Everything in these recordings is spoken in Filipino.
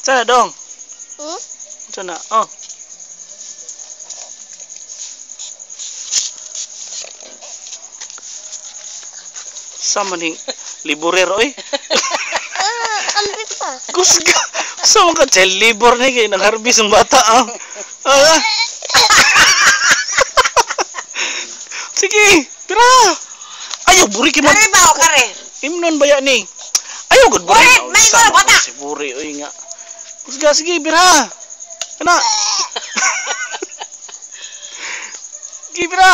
Sana dong. Hmm? Sana. Oh. Sama ning liburer oy. Ambit pa. Kusga. Sama ka child labor ni kay nagharbis ang bata ah. Ah. Sige, pira. Ayaw buri kay Kare ba o kare? Imnon baya ni. Ayaw gud buri. Buri, may ko bata. Si buri oy nga. Kusga sige pira. Kana. Sige pira.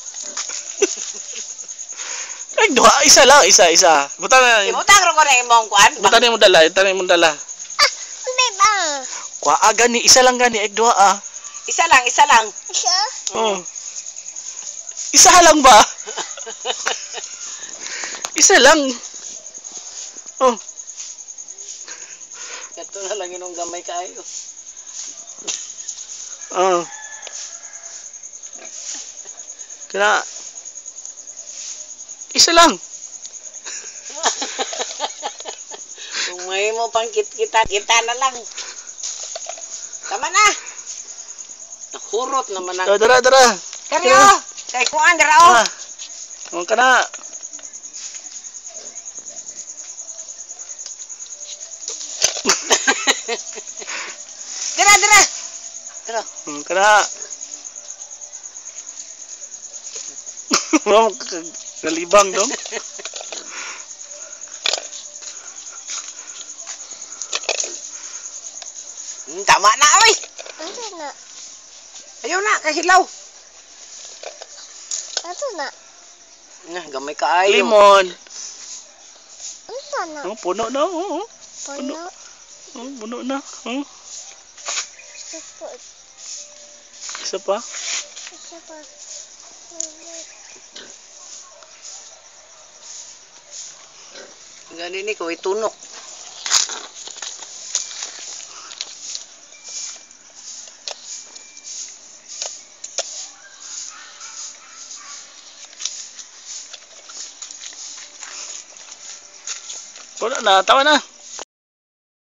Ay, duha, isa lang, isa. Buta na. Imutang ro ko na imong kuan. Buta na mo dala, dala. Ambit pa. Kuha gani, isa lang gani, ay duha ah. Isa lang, isa lang. Siya? Oh. Isa lang ba? Isa lang. Oh. Kato na lang inong gamay kaayo. Oh. Kaya isa lang. Kung may mo pang kita na lang. Tama na. Nakurot naman ang... Dara. Kari o! Kay kuan dara o! Ah. Oh, kana. Dara! Dara! Kana. Mau kalibang dong. Tama na oy! Ano na? Ayaw na, kahilaw! Ano na? Nah, gamay kaayo. Limon. Ano na? Oh, puno na. Oh. Puno. Oh, puno na. Oh. Support. Isa pa. Isa pa. Gani ni ko itunok. Puno na. Tawa na.